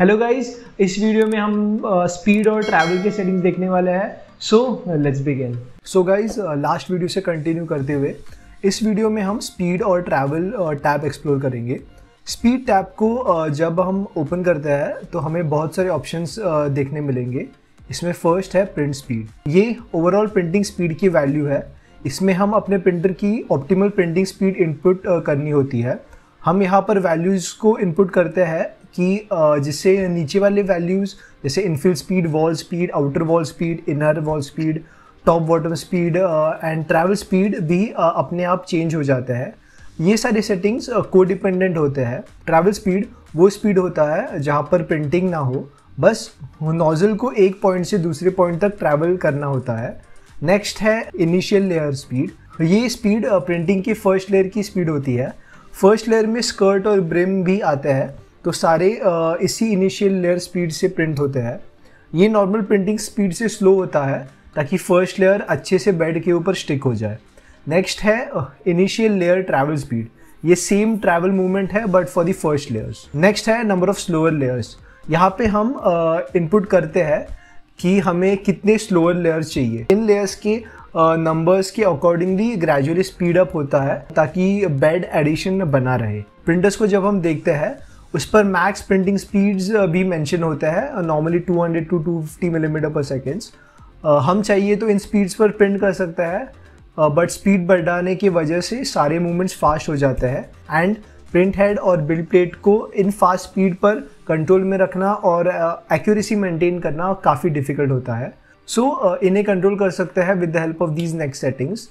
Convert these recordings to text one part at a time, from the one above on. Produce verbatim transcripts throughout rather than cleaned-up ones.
Hello guys, इस video में हम स्पीड uh, और ट्रैवल के सेटिंग्स देखने वाले हैं। So let's begin. So guys, last video से कंटिन्यू करते हुए इस वीडियो में हम स्पीड और ट्रैवल टैब एक्सप्लोर करेंगे। स्पीड टैब को uh, जब हम ओपन करते हैं तो हमें बहुत सारे ऑप्शंस uh, देखने मिलेंगे। इसमें फर्स्ट है प्रिंट स्पीड। ये ओवरऑल प्रिंटिंग स्पीड की वैल्यू है। इसमें हम अपने प्रिंटर की optimal printing speed input uh, करनी होती है। हम यहाँ पर वैल्यूज़ को इनपुट करते हैं कि जिससे नीचे वाले वैल्यूज़ जैसे infill speed, wall speed, outer wall speed, inner wall speed, top bottom speed and travel speed भी uh, अपने आप चेंज हो जाता है। ये सारे सेटिंग्स को डिपेंडेंट होते हैं। ट्रैवल स्पीड वो स्पीड होता है जहाँ पर प्रिंटिंग ना हो, बस नोजल को एक पॉइंट से दूसरे पॉइंट तक ट्रैवल करना होता है। नेक्स्ट है इनिशियल लेयर स्पीड। ये स्पीड प्रिंटिंग की फर्स्ट लेयर की स्पीड होती है। फर्स्ट लेयर में स्कर्ट और ब्रिम भी आते हैं, तो सारे इसी इनिशियल लेयर स्पीड से प्रिंट होते हैं। ये नॉर्मल प्रिंटिंग स्पीड से स्लो होता है ताकि फर्स्ट लेयर अच्छे से बेड के ऊपर स्टिक हो जाए। नेक्स्ट है इनिशियल लेयर ट्रैवल स्पीड। ये सेम ट्रैवल मूवमेंट है but for the first layers. Next है नंबर ऑफ स्लोअर लेयर्स। यहाँ पे हम इनपुट uh, करते हैं कि हमें कितने स्लोअर लेयर्स चाहिए। इन लेयर्स के नंबर्स uh, के अकॉर्डिंगली ग्रेजुअली स्पीड अप होता है ताकि बेड एडिशन बना रहे। प्रिंटर्स को जब हम देखते हैं उस पर मैक्स प्रिंटिंग स्पीड्स भी मेंशन होते हैं, normally two hundred to two fifty millimetre per seconds. हम चाहिए तो इन स्पीड्स पर प्रिंट कर सकते हैं, बट स्पीड बढ़ाने की वजह से सारे मूवमेंट्स फास्ट हो जाते हैं एंड प्रिंट हेड और बिल्ड प्लेट को इन फास्ट स्पीड पर कंट्रोल में रखना और एक्यूरेसी मेंटेन करना काफ़ी डिफिकल्ट होता है। सो so, uh, इन्हें कंट्रोल कर सकते हैं with the help of these next settings.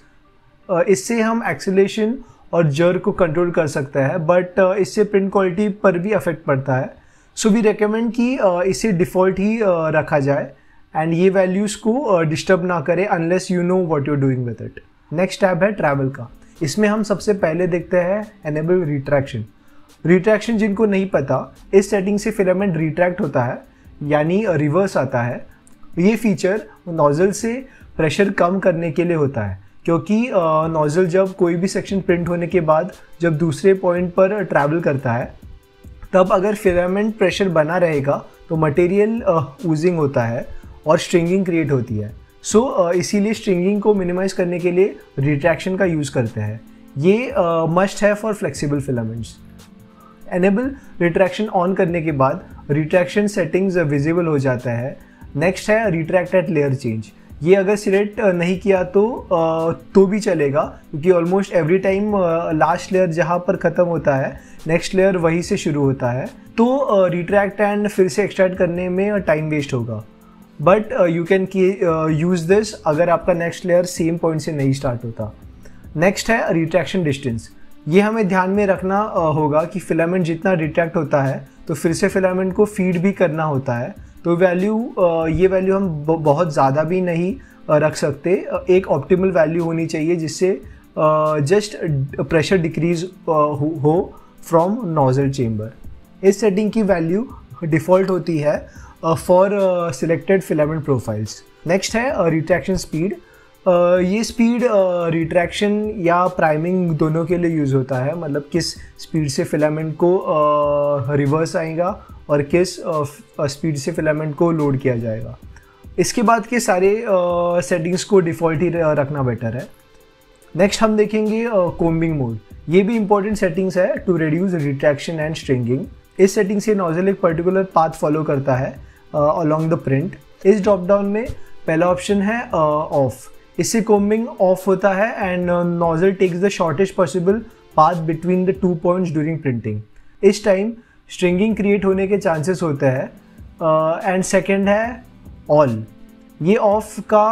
इससे हम एक्सेलेरेशन और जर को कंट्रोल कर सकता है, बट uh, इससे प्रिंट क्वालिटी पर भी अफेक्ट पड़ता है। सो वी रिकमेंड कि uh, इसे डिफ़ॉल्ट ही uh, रखा जाए एंड ये वैल्यूज़ को डिस्टर्ब uh, ना करे unless you know what you are doing with it. Next tab है ट्रैवल का। इसमें हम सबसे पहले देखते हैं एनेबल रिट्रैक्शन। रिट्रैक्शन जिनको नहीं पता, इस सेटिंग से फिलामेंट रिट्रैक्ट होता है, यानी रिवर्स आता है। ये फीचर नोजल से प्रेशर कम करने के लिए होता है, क्योंकि नोजल जब कोई भी सेक्शन प्रिंट होने के बाद जब दूसरे पॉइंट पर ट्रैवल करता है तब अगर फिलामेंट प्रेशर बना रहेगा तो मटेरियल ऊजिंग होता है और स्ट्रिंगिंग क्रिएट होती है। सो so, इसीलिए स्ट्रिंगिंग को मिनिमाइज करने के लिए रिट्रैक्शन का यूज़ करते हैं। ये मस्ट है for flexible filaments. Enable retraction on करने के बाद रिट्रैक्शन सेटिंग्स विजिबल हो जाता है। नेक्स्ट है रिट्रैक्ट एट लेयर चेंज। ये अगर सिलेक्ट नहीं किया तो तो भी चलेगा, क्योंकि almost every time last layer जहाँ पर ख़त्म होता है नेक्स्ट लेयर वहीं से शुरू होता है, तो रिट्रैक्ट एंड फिर से एक्सट्रैक्ट करने में टाइम वेस्ट होगा। But you can use this अगर आपका नेक्स्ट लेयर सेम पॉइंट से नहीं स्टार्ट होता। नेक्स्ट है रिट्रैक्शन डिस्टेंस। ये हमें ध्यान में रखना uh, होगा कि फिलामेंट जितना रिट्रैक्ट होता है तो फिर से फिलामेंट को फीड भी करना होता है, तो वैल्यू ये वैल्यू हम बहुत ज़्यादा भी नहीं रख सकते। एक ऑप्टिमल वैल्यू होनी चाहिए जिससे जस्ट प्रेशर डिक्रीज हो फ्रॉम नोजल चेम्बर। इस सेटिंग की वैल्यू डिफ़ॉल्ट होती है for selected filament profiles. Next है रिट्रैक्शन स्पीड। ये स्पीड रिट्रैक्शन या प्राइमिंग दोनों के लिए यूज़ होता है, मतलब किस स्पीड से फिलामेंट को रिवर्स आएगा और किस स्पीड से फिलामेंट को लोड किया जाएगा। इसके बाद के सारे सेटिंग्स को डिफ़ॉल्ट ही रखना बेटर है। नेक्स्ट हम देखेंगे कोम्बिंग मोड। ये भी इंपॉर्टेंट सेटिंग्स है to reduce retraction and stringing. इस सेटिंग से नोजल एक पर्टिकुलर पाथ फॉलो करता है अलोंग द प्रिंट। इस ड्रॉप डाउन में पहला ऑप्शन है ऑफ। इससे कोम्बिंग ऑफ होता है and nozzle takes the shortest possible path between the two points during printing. इस टाइम स्ट्रिंगिंग क्रिएट होने के चांसेस होते हैं। एंड सेकेंड है ऑल। ये ऑफ का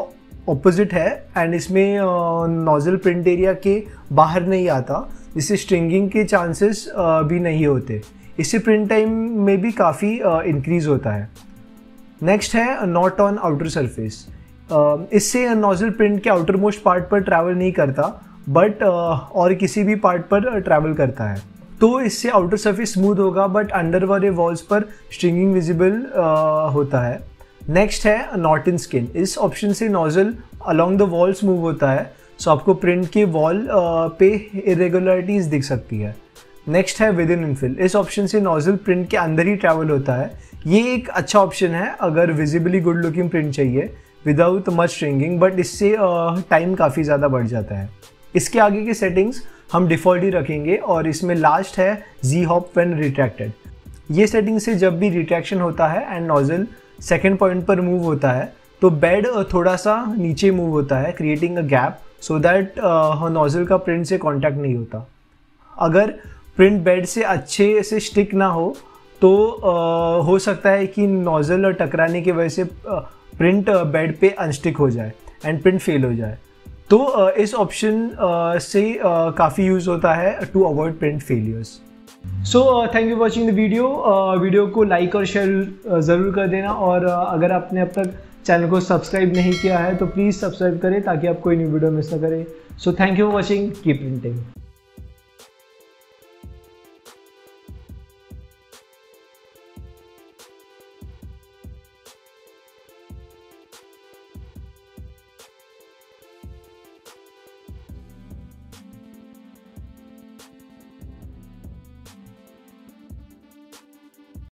ऑपोजिट uh, है एंड इसमें नोजल प्रिंट एरिया के बाहर नहीं आता, जिससे स्ट्रिंगिंग के चांसेस uh, भी नहीं होते। इससे प्रिंट टाइम में भी काफ़ी इंक्रीज़ uh, होता है। नेक्स्ट है नॉट ऑन आउटर सरफेस। इससे नोजल प्रिंट के आउटर मोस्ट पार्ट पर ट्रैवल नहीं करता, बट uh, और किसी भी पार्ट पर ट्रैवल uh, करता है, तो इससे आउटर सरफेस स्मूथ होगा बट अंडर वाले वॉल्स पर स्ट्रिंगिंग विजिबल होता है। नेक्स्ट है नॉट इन स्किन। इस ऑप्शन से nozzle along the walls move होता है, सो आपको प्रिंट के वॉल पे इरेगुलरिटीज़ दिख सकती है। नेक्स्ट है विद इन इनफिल। इस ऑप्शन से नोजल प्रिंट के अंदर ही ट्रैवल होता है। ये एक अच्छा ऑप्शन है अगर विजिबली गुड लुकिंग प्रिंट चाहिए विदाउट मच स्ट्रिंगिंग, बट इससे टाइम काफ़ी ज़्यादा बढ़ जाता है। इसके आगे की सेटिंग्स हम डिफ़ॉल्ट ही रखेंगे और इसमें लास्ट है जी हॉप व्हेन रिट्रैक्टेड। ये सेटिंग से जब भी रिट्रैक्शन होता है एंड नोजल सेकेंड पॉइंट पर मूव होता है तो बेड थोड़ा सा नीचे मूव होता है, creating a gap so that nozzle का प्रिंट से कॉन्टैक्ट नहीं होता। अगर प्रिंट बेड से अच्छे से स्टिक ना हो तो uh, हो सकता है कि नोजल टकराने की वजह से प्रिंट uh, बेड पे अनस्टिक हो जाए एंड प्रिंट फेल हो जाए। तो uh, इस ऑप्शन uh, से uh, काफ़ी यूज़ होता है to avoid print failures. So thank you watching the video. Video को लाइक और शेयर ज़रूर कर देना, और uh, अगर आपने अब तक चैनल को सब्सक्राइब नहीं किया है तो प्लीज़ सब्सक्राइब करें ताकि आप कोई न्यू वीडियो मिस ना करें। So thank you for watching, keep printing.